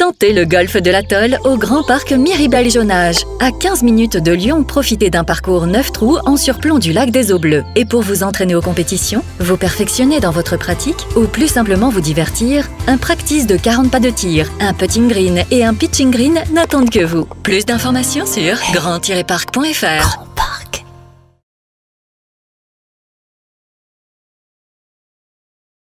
Tentez le golf de l'Atoll au Grand Parc Miribel-Jonage. À 15 minutes de Lyon, profitez d'un parcours 9 trous en surplomb du lac des Eaux Bleues. Et pour vous entraîner aux compétitions, vous perfectionner dans votre pratique ou plus simplement vous divertir, un practice de 40 pas de tir, un putting green et un pitching green n'attendent que vous. Plus d'informations sur grand-parc.fr.